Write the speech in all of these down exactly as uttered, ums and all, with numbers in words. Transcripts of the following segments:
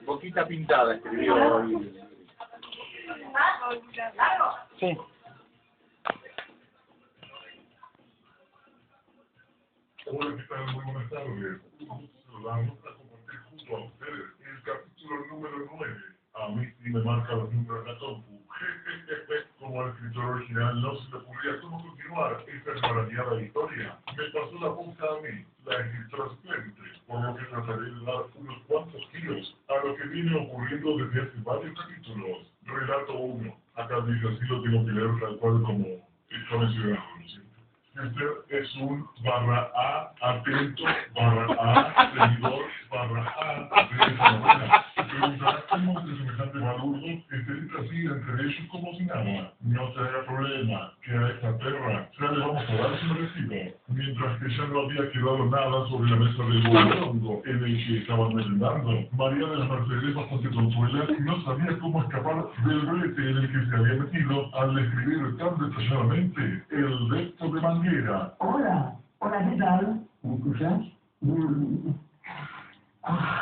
Boquita pintada, escribió. Sí. Hola, ¿qué tal? Muy buenas tardes. Nos vamos a compartir junto a ustedes el capítulo número nueve. A mí sí me marca los números de la compu. Como el escritor original no se le ocurría cómo continuar esta maravillosa historia. Me pasó la punta a mí, la escritora suplente, por lo que trataré de dar unos cuantos giros a lo que viene ocurriendo desde hace varios capítulos. Relato uno. Acá dice así, lo tengo que leer tal cual como está mencionado, ¿no es cierto? Usted es un barra A, atento, barra A, seguidor, barra A, de esa novela. Se preguntará cómo de semejante balurdo Estelita sigue entre ellos como si nada. No se haga problema, que a esta perra ya le vamos a dar su merecido. Mientras que ya no había quedado nada sobre la mesa del bolongo en el que estaban merendando, María de las Mercedes, bastante consuela, no sabía cómo escapar del brete en el que se había metido al describir tan detalladamente el resto de Manguera. Hola, hola, ¿qué tal? ¿Me escuchas? Mm. Ah.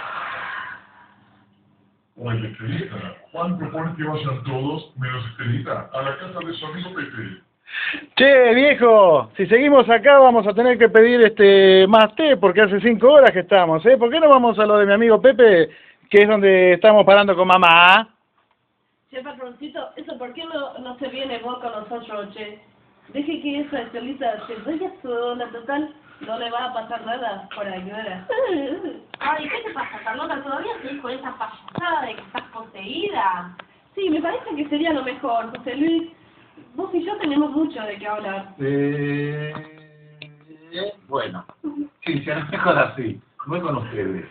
Oye, Estelita, Juan propone que vayan todos, menos Estelita, a la casa de su amigo Pepe. Che, viejo, si seguimos acá vamos a tener que pedir este más té porque hace cinco horas que estamos, ¿eh? ¿Por qué no vamos a lo de mi amigo Pepe, que es donde estamos parando con mamá? Che, patroncito, ¿eso por qué no, no se viene vos con nosotros, che? Deje que esa Estelita se vaya sola, total, no le va a pasar nada por ayuda. Ay, ¿qué te pasa, Carlota? ¿Todavía seguís con esa payasada de que estás poseída? Sí, me parece que sería lo mejor, José Luis. Vos y yo tenemos mucho de qué hablar. Eh, bueno, sí, se mejor así. Voy con ustedes.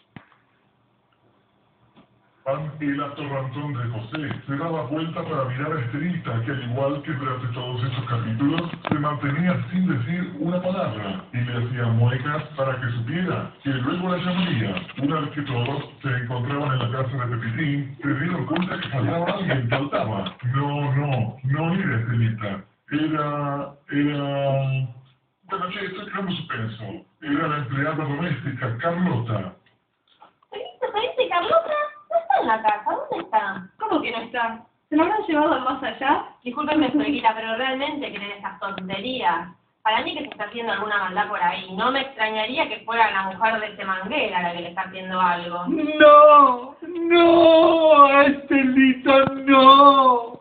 Ante el atorrantón de José, se daba vuelta para mirar a Estelita, que al igual que durante todos estos capítulos, se mantenía sin decir una palabra, y le hacía muecas para que supiera, que luego la llamaría. Una vez que todos se encontraban en la casa de Pepitín, se dieron cuenta que faltaba alguien, faltaba. No, no, no era Estelita. Era... era... Bueno, che, estoy creando suspenso. Era la empleada doméstica, Carlota. ¿Te parece, Carlota? No está en la casa, ¿dónde está? ¿Cómo que no está? ¿Se lo habrán llevado al más allá? Discúlpeme, Sueguita, pero realmente creen esas tonterías. Para mí que se está haciendo alguna maldad por ahí. No me extrañaría que fuera la mujer de ese Manguera la que le está haciendo algo. ¡No! ¡No! ¡Estelita, no!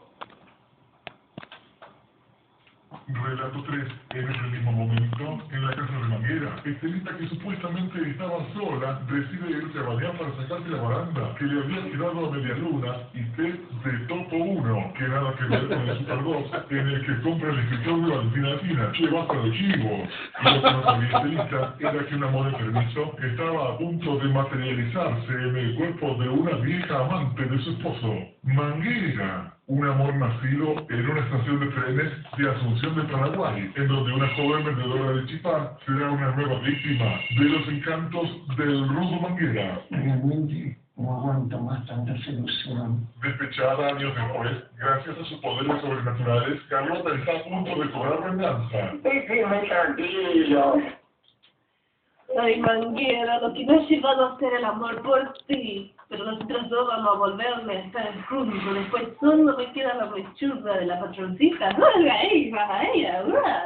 Relato tres. En ese mismo momento, en la casa de Manguera, Estelita, que supuestamente estaba sola, decide irse a bañar para sacarse la baranda que le había quedado a media luna y té de Topo uno, que nada que ver con el Super dos, en el que compra el escritorio al Fina Fina. Che, basta de chivo. Y lo que no sabía Estelita era que un amor enfermizo estaba a punto de materializarse en el cuerpo de una vieja amante de su esposo, Manguera. Un amor nacido en una estación de trenes de Asunción de Paraguay, en donde una joven vendedora de chipá será una nueva víctima de los encantos del rudo Manguera. Realmente no aguanto más tanta seducción. Despechada años después, gracias a sus poderes sobrenaturales, Carlota está a punto de cobrar venganza. Déjeme tranquilo. Ay, Manguera, lo que me ha llevado a hacer el amor por ti. Pero nosotros dos vamos a volverme a estar juntos. Después solo me queda la mechuda de la patroncita. ¡No, ahí, va ella!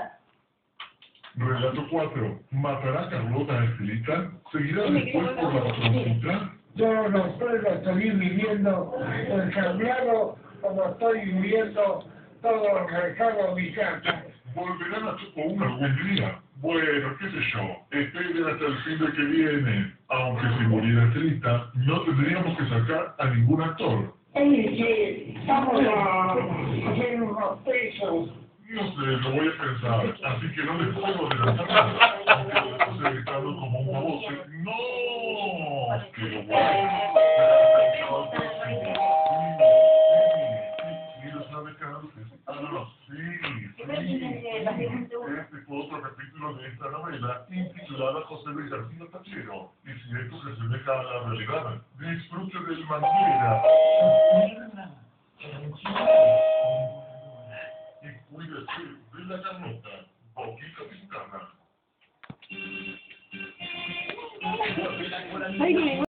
Relato cuatro. ¿Matará Carlota a Estelita? ¿Seguirá después por la patroncita? Yo no estoy, lo estoy viviendo ensamblado como estoy viviendo todo el recado de mi casa. ¿Volverán a Topo uno algún día? Bueno, qué sé yo, esperen hasta el fin de que viene. Aunque si muriera Estelita, no tendríamos que sacar a ningún actor. Oye, que vamos a hacer unos pesos. No sé, lo voy a pensar, así que no les puedo adelantar nada. Aunque lo dejo ser gritando como un babote. ¡No! ¡Que lo guay! Sí, lo sabe Carlos. Ah, sí, sí. Este fue otro capítulo de esta novela intitulada José Luis García Tachero. Y si esto se asemeja a la realidad, disfrute del Manguera. Y cuídese de la Carlota, boquita pintada. Ay,